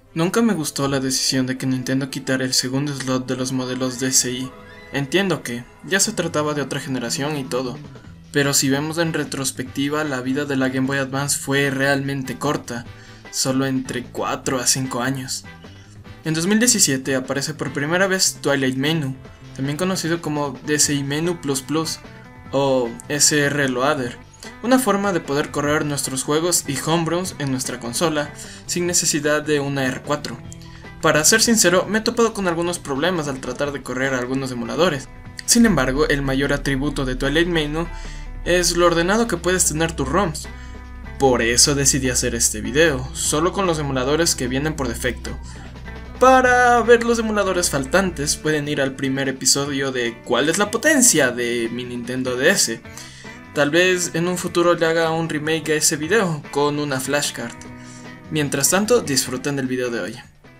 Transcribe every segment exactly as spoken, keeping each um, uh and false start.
Nunca me gustó la decisión de que Nintendo quitara el segundo slot de los modelos D S i. Entiendo que ya se trataba de otra generación y todo, pero si vemos en retrospectiva, la vida de la Game Boy Advance fue realmente corta, solo entre cuatro a cinco años. En dos mil diecisiete aparece por primera vez Twilight Menu, también conocido como D S i Menu plus plus o S R Loader, una forma de poder correr nuestros juegos y homebrews en nuestra consola sin necesidad de una R cuatro. Para ser sincero, me he topado con algunos problemas al tratar de correr algunos emuladores. Sin embargo, el mayor atributo de Twilight Menu es lo ordenado que puedes tener tus ROMs. Por eso decidí hacer este video, solo con los emuladores que vienen por defecto. Para ver los emuladores faltantes, pueden ir al primer episodio de ¿Cuál es la potencia de mi Nintendo D S? Tal vez en un futuro le haga un remake a ese video con una flashcard. Mientras tanto, disfruten del video de hoy.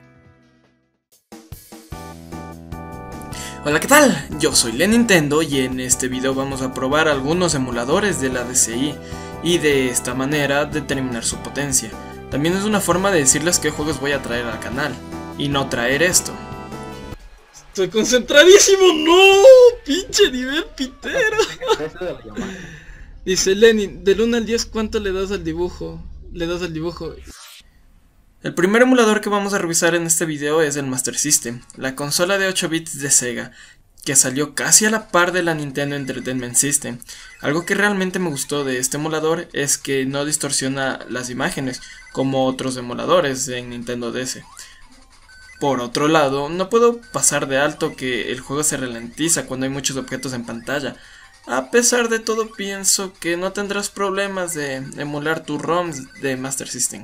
Hola, ¿qué tal? Yo soy Le Nintendo y en este video vamos a probar algunos emuladores de la D S i y de esta manera determinar su potencia. También es una forma de decirles qué juegos voy a traer al canal y no traer esto. Estoy concentradísimo, no, pinche nivel pitero. Dice Lenin, del uno al diez, ¿cuánto le das al dibujo? Le das al dibujo. El primer emulador que vamos a revisar en este video es el Master System, la consola de ocho bits de Sega, que salió casi a la par de la Nintendo Entertainment System. Algo que realmente me gustó de este emulador es que no distorsiona las imágenes, como otros emuladores en Nintendo D S. Por otro lado, no puedo pasar de alto que el juego se ralentiza cuando hay muchos objetos en pantalla. A pesar de todo, pienso que no tendrás problemas de emular tus ROMs de Master System.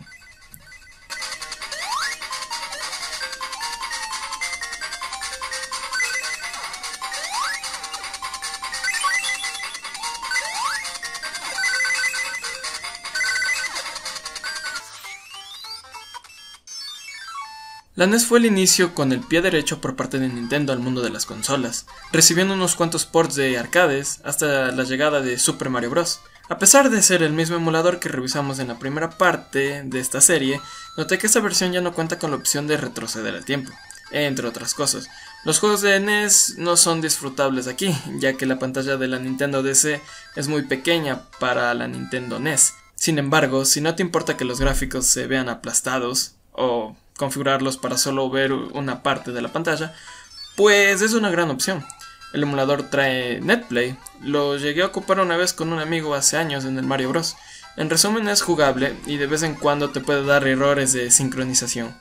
La N E S fue el inicio con el pie derecho por parte de Nintendo al mundo de las consolas, recibiendo unos cuantos ports de arcades hasta la llegada de Super Mario Bros. A pesar de ser el mismo emulador que revisamos en la primera parte de esta serie, noté que esta versión ya no cuenta con la opción de retroceder el tiempo, entre otras cosas. Los juegos de N E S no son disfrutables aquí, ya que la pantalla de la Nintendo D S es muy pequeña para la Nintendo N E S. Sin embargo, si no te importa que los gráficos se vean aplastados, o configurarlos para solo ver una parte de la pantalla, pues es una gran opción. El emulador trae NetPlay, lo llegué a ocupar una vez con un amigo hace años en el Mario Bros. En resumen, es jugable y de vez en cuando te puede dar errores de sincronización.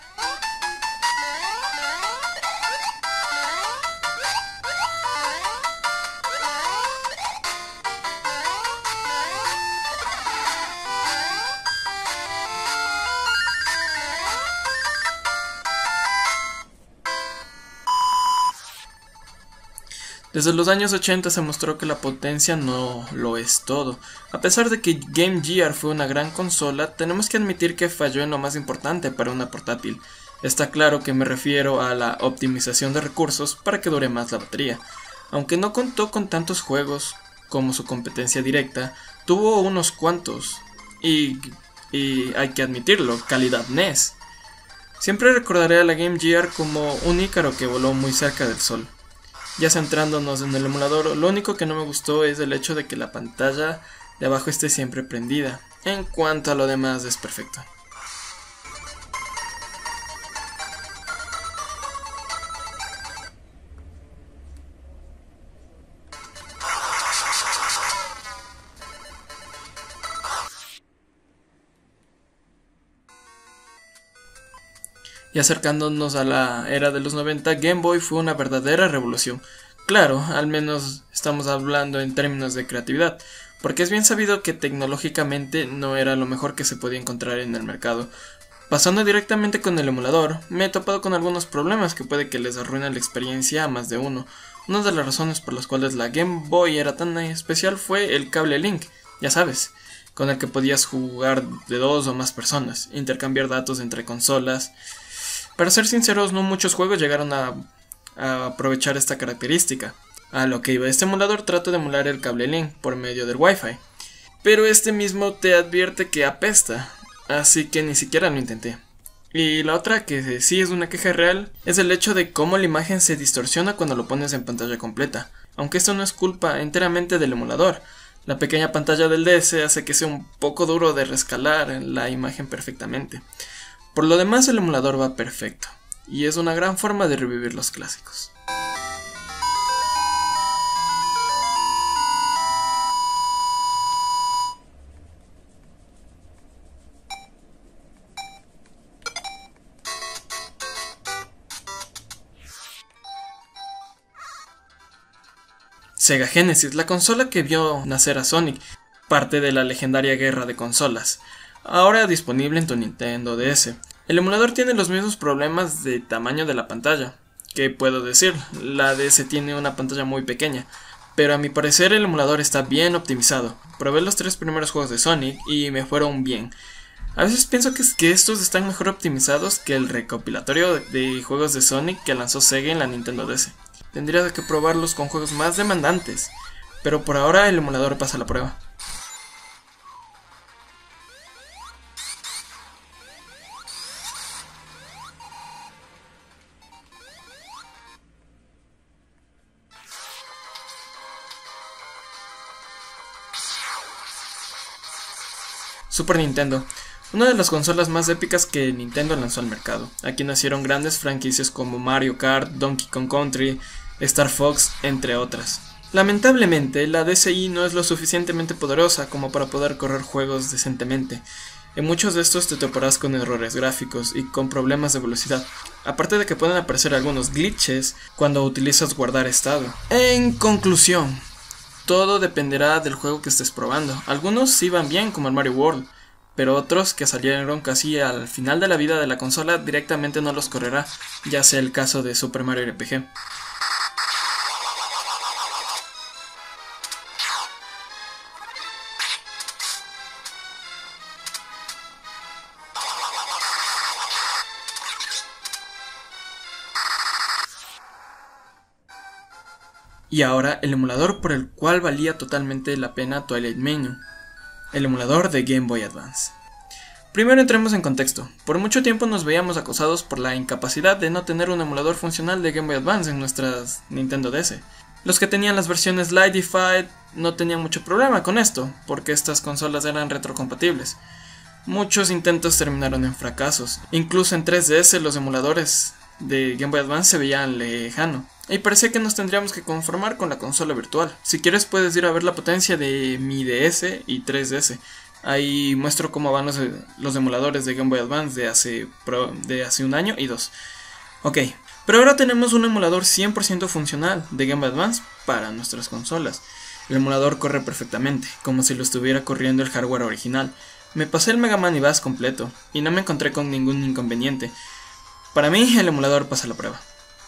Desde los años ochenta se mostró que la potencia no lo es todo. A pesar de que Game Gear fue una gran consola, tenemos que admitir que falló en lo más importante para una portátil. Está claro que me refiero a la optimización de recursos para que dure más la batería. Aunque no contó con tantos juegos como su competencia directa, tuvo unos cuantos. Y, y hay que admitirlo, calidad N E S. Siempre recordaré a la Game Gear como un Ícaro que voló muy cerca del sol. Ya centrándonos en el emulador, lo único que no me gustó es el hecho de que la pantalla de abajo esté siempre prendida. En cuanto a lo demás, es perfecto. Y acercándonos a la era de los noventa, Game Boy fue una verdadera revolución. Claro, al menos estamos hablando en términos de creatividad, porque es bien sabido que tecnológicamente no era lo mejor que se podía encontrar en el mercado. Pasando directamente con el emulador, me he topado con algunos problemas que puede que les arruine la experiencia a más de uno. Una de las razones por las cuales la Game Boy era tan especial fue el cable Link, ya sabes, con el que podías jugar de dos o más personas, intercambiar datos entre consolas. Para ser sinceros, no muchos juegos llegaron a, a aprovechar esta característica. A lo que iba, este emulador trata de emular el cable Link por medio del Wi-Fi, pero este mismo te advierte que apesta, así que ni siquiera lo intenté. Y la otra, que sí es una queja real, es el hecho de cómo la imagen se distorsiona cuando lo pones en pantalla completa, aunque esto no es culpa enteramente del emulador. La pequeña pantalla del D S hace que sea un poco duro de rescalar la imagen perfectamente. Por lo demás, el emulador va perfecto, y es una gran forma de revivir los clásicos. Sega Genesis, la consola que vio nacer a Sonic, parte de la legendaria guerra de consolas, ahora disponible en tu Nintendo D S. El emulador tiene los mismos problemas de tamaño de la pantalla. ¿Qué puedo decir? La D S tiene una pantalla muy pequeña, pero a mi parecer el emulador está bien optimizado. Probé los tres primeros juegos de Sonic y me fueron bien. A veces pienso que, que estos están mejor optimizados que el recopilatorio de juegos de Sonic que lanzó Sega en la Nintendo D S. Tendría que probarlos con juegos más demandantes, pero por ahora el emulador pasa la prueba. Super Nintendo, una de las consolas más épicas que Nintendo lanzó al mercado. Aquí nacieron grandes franquicias como Mario Kart, Donkey Kong Country, Star Fox, entre otras. Lamentablemente, la D S i no es lo suficientemente poderosa como para poder correr juegos decentemente. En muchos de estos te toparás con errores gráficos y con problemas de velocidad, aparte de que pueden aparecer algunos glitches cuando utilizas guardar estado. En conclusión, todo dependerá del juego que estés probando. Algunos sí van bien, como el Mario World, pero otros que salieron casi al final de la vida de la consola directamente no los correrá, ya sea el caso de Super Mario R P G. Y ahora el emulador por el cual valía totalmente la pena Twilight Menu, el emulador de Game Boy Advance. Primero entremos en contexto. Por mucho tiempo nos veíamos acosados por la incapacidad de no tener un emulador funcional de Game Boy Advance en nuestras Nintendo D S. Los que tenían las versiones Lite y Fight no tenían mucho problema con esto, porque estas consolas eran retrocompatibles. Muchos intentos terminaron en fracasos. Incluso en tres D S los emuladores de Game Boy Advance se veían lejano, y parecía que nos tendríamos que conformar con la consola virtual. Si quieres puedes ir a ver la potencia de mi D S y tres D S. Ahí muestro cómo van los, los emuladores de Game Boy Advance de hace, de hace un año y dos. Ok, pero ahora tenemos un emulador cien por ciento funcional de Game Boy Advance para nuestras consolas. El emulador corre perfectamente, como si lo estuviera corriendo el hardware original. Me pasé el Mega Man y Bass completo, y no me encontré con ningún inconveniente. Para mí, el emulador pasa la prueba.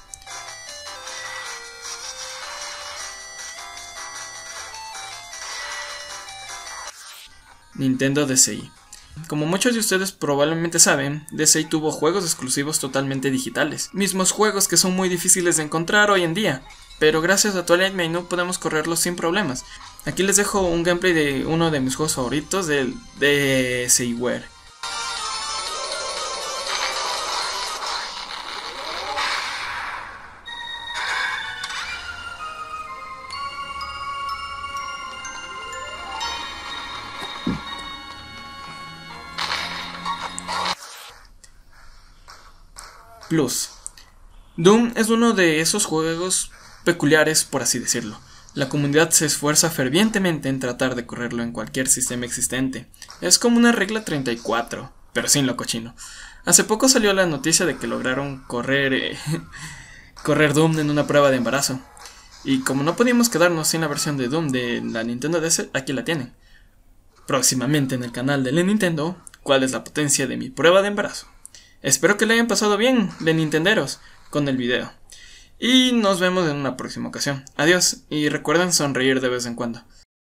Nintendo D S i. Como muchos de ustedes probablemente saben, D S i tuvo juegos exclusivos totalmente digitales, mismos juegos que son muy difíciles de encontrar hoy en día, pero gracias a Twilight Menu podemos correrlos sin problemas. Aquí les dejo un gameplay de uno de mis juegos favoritos del DSiWare. Plus. Doom es uno de esos juegos peculiares, por así decirlo. La comunidad se esfuerza fervientemente en tratar de correrlo en cualquier sistema existente. Es como una regla treinta y cuatro, pero sin lo cochino. Hace poco salió la noticia de que lograron correr, eh, correr Doom en una prueba de embarazo. Y como no podíamos quedarnos sin la versión de Doom de la Nintendo D S, aquí la tienen. Próximamente en el canal de la Nintendo, ¿cuál es la potencia de mi prueba de embarazo? Espero que le hayan pasado bien, de Nintenderos, con el video. Y nos vemos en una próxima ocasión. Adiós, y recuerden sonreír de vez en cuando.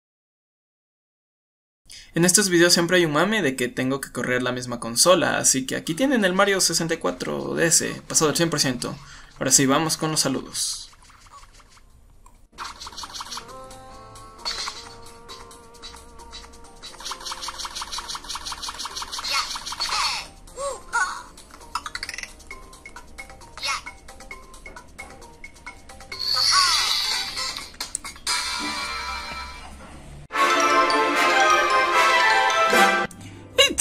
En estos videos siempre hay un mame de que tengo que correr la misma consola, así que aquí tienen el Mario sesenta y cuatro D S, pasado el cien por ciento. Ahora sí, vamos con los saludos.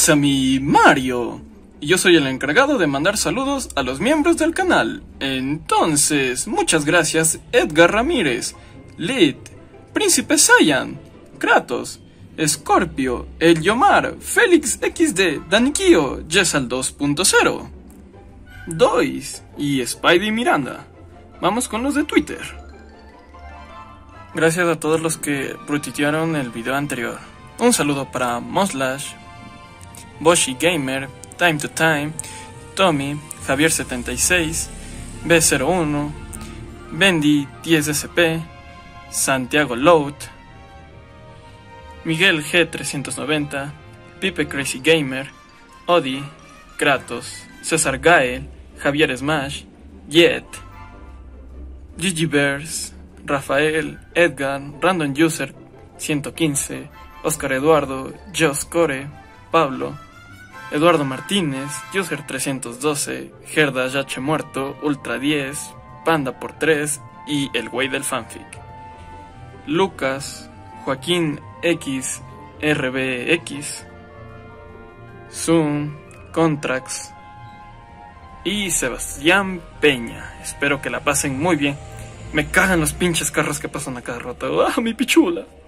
It's a me, Mario. Y yo soy el encargado de mandar saludos a los miembros del canal. Entonces, muchas gracias Edgar Ramírez, Lid, Príncipe Saiyan, Kratos, Scorpio, El Yomar, Félix equis de, Danikio, Jessal dos punto cero, Dois y Spidey Miranda. Vamos con los de Twitter. Gracias a todos los que retuitearon el video anterior. Un saludo para Moslash, Boshi Gamer, Time to Time, Tommy, Javier setenta y seis, B cero uno, Bendy diez S P, Santiago Load, Miguel G trescientos noventa, Pipe Crazy Gamer, Odi, Kratos, César Gael, Javier Smash, Jet, Gigi Bears, Rafael, Edgar, Random User ciento quince, Oscar Eduardo, Jos Core, Pablo, Eduardo Martínez, User trescientos doce, Gerda Yache Muerto, Ultra diez, Panda por tres y el güey del fanfic. Lucas, Joaquín X, R B X, Zoom, Contrax y Sebastián Peña. Espero que la pasen muy bien. Me cagan los pinches carros que pasan a cada rato. ¡Ah, mi pichula!